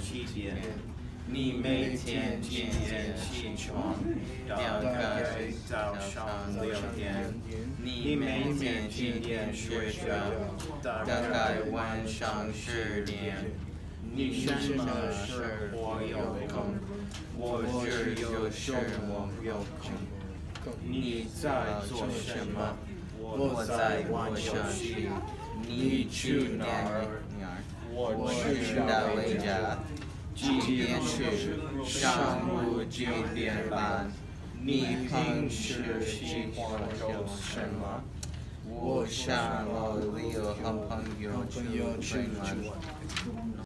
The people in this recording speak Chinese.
7点，你每天几点起床？大概早上6点。你每天几点睡觉？大概晚上10点。你什么时候有空？我只有时我有空。你在做什么？我在玩游戏。你去哪儿？我去大卫家。几点去？上午9点半。你平时喜欢做什么？我想和朋友出去玩。